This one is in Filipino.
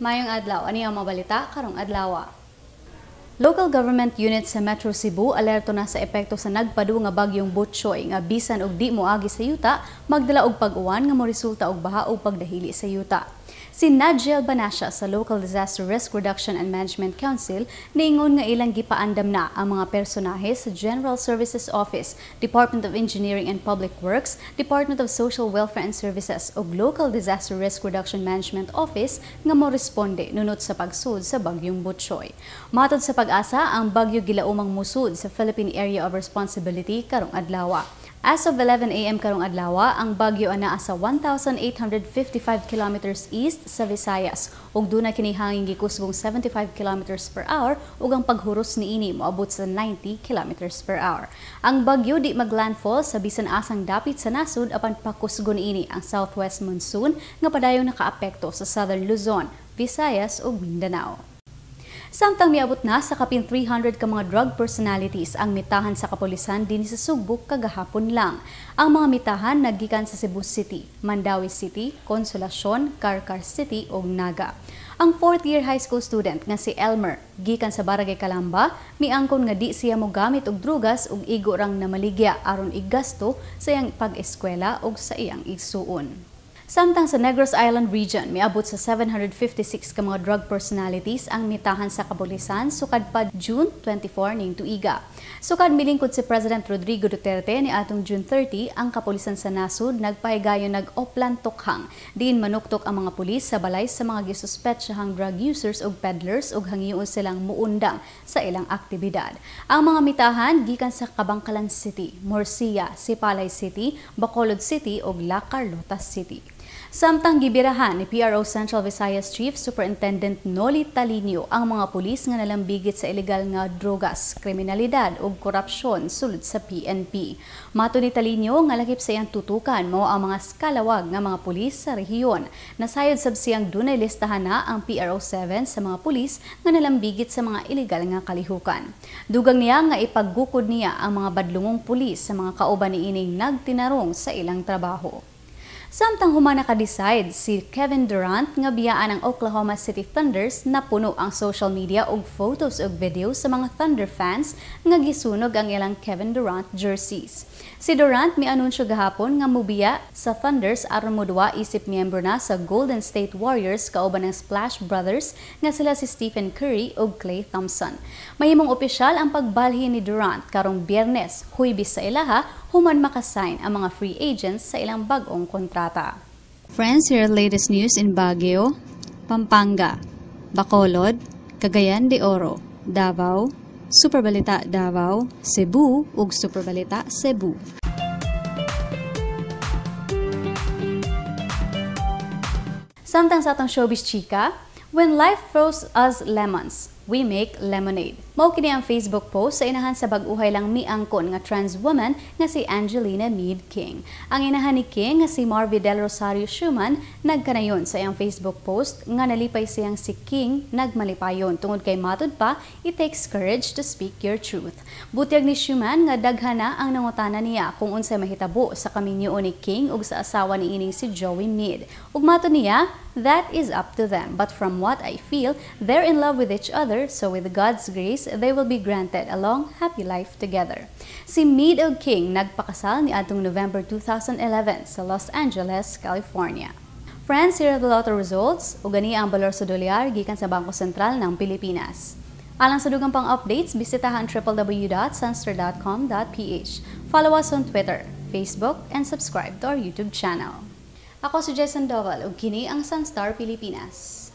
Mayong adlaw, ani ang mabalita karong adlaw. Local government units sa Metro Cebu alerto na sa epekto sa nagpadu nga bagyong Butchoy nga bisan og di moagi sa yuta magdala og pag-uwan nga moresulta og baha o pagdahili sa yuta. Si Nadjel Banasya sa Local Disaster Risk Reduction and Management Council niingon nga ilang gipaandam na ang mga personahe sa General Services Office, Department of Engineering and Public Works, Department of Social Welfare and Services ug Local Disaster Risk Reduction Management Office nga moresponde nunot sa pagsud sa bagyong Butchoy. Matod sa Pag-asa, ang bagyo gilaumang musud sa Philippine Area of Responsibility karong adlaw. As of 11 a.m. karong adlaw, ang bagyo anaa sa 1,855 kilometers east sa Visayas ug duna kini hangin gikusgong 75 kilometers per hour ug ang paghuros niini moabot sa 90 kilometers per hour. Ang bagyo di maglandfall sa bisan asang dapit sa nasud apan pakusgon niini ang southwest monsoon nga padayon nakaapekto sa southern Luzon, Visayas ug Mindanao. Samtang miabot na sa kapin 300 ka mga drug personalities ang mitahan sa kapulisan din sa Sugbuk kagahapon lang. Ang mga mitahan naggikan sa Cebu City, Mandawi City, Consolacion, Carcar City ug Naga. Ang 4th year high school student nga si Elmer, gikan sa Barangay Calamba, miangkon nga di siya mogamit og drugas ug igo rang namaligya aron igasto sa iyang pag-eskwela ug sa iyang igsuon. Samtang sa Negros Island region, miabot sa 756 ka mga drug personalities ang mitahan sa kapulisan sukad pa June 24 ning tuiga. Sukad milingkod si President Rodrigo Duterte ni atong June 30, ang kapulisan sa nasud nagpahigayon nag-oplan tukhang diin manuktok ang mga pulis sa balay sa mga gisuspetsahang drug users ug peddlers ug hangyoon silang muundang sa ilang aktibidad. Ang mga mitahan gikan sa Cabangcalan City, Morcilla, Sipalay City, Bacolod City ug La Carlota City. Samtang gibirahan ni PRO Central Visayas Chief Superintendent Noli Talinio ang mga pulis nga nalambigit sa ilegal nga drogas, kriminalidad ug korupsyon sulod sa PNP. Mato ni Talinio nga lakip sa iyang tutukan mao ang mga skalawag nga mga pulis sa rehiyon. Nasayod sab siyang dunay listahan na ang PRO 7 sa mga pulis nga nalambigit sa mga ilegal nga kalihukan. Dugang niya nga ipaggukod niya ang mga badlungong pulis sa mga kauban niining nagtinarong sa ilang trabaho. Samtang human naka-decide si Kevin Durant nga biyaan ang Oklahoma City Thunders na puno ang social media og photos ug videos sa mga Thunder fans nga gisunog ang ilang Kevin Durant jerseys. Si Durant mianunsyo gahapon nga mobiya sa Thunders aron moduwa isip miyembro na sa Golden State Warriors kauban ng Splash Brothers nga sila si Stephen Curry ug Klay Thompson. Mahimong opisyal ang pagbalhin ni Durant karong Biyernes, Huwebes sa ilaha human makasign ang mga free agents sa ilang bag-ong kontrata. Friends, here are the latest news in Baguio, Pampanga, Bacolod, Cagayan de Oro, Davao, Superbalita Davao, Cebu ug Superbalita Cebu. Samtang sa atong showbiz chika, when life throws us lemons, we make lemonade. Mao kini ang Facebook post sa inahan sa bag-uhay lang miangkon nga trans woman nga si Angelina Meade King. Ang inahan ni King nga si Marvy Del Rosario Schumann nagkanayon sa iyang Facebook post nga nalipay siyang si King nagmalipayon tungod kay matud pa, it takes courage to speak your truth. Butyag ni Schumann nga daghana ang nangutana niya kung unsay mahitabo sa kaminyo ni King ug sa asawa ni ining si Joey Meade. Ug matud niya, that is up to them, but from what I feel, they're in love with each other, so with God's grace, they will be granted a long, happy life together. Si Meade ug King nagpakasal ni atong November 2011 sa Los Angeles, California. Friends, here are the lotto results ug gani ang balor sa dolyar gikan sa Bangko Sentral ng Pilipinas. Alang sa dugang pang updates, bisitahan www.sunstar.com.ph. Follow us on Twitter, Facebook, and subscribe to our YouTube channel. Ako si Jess Sandoval ug kini ang Sunstar Pilipinas.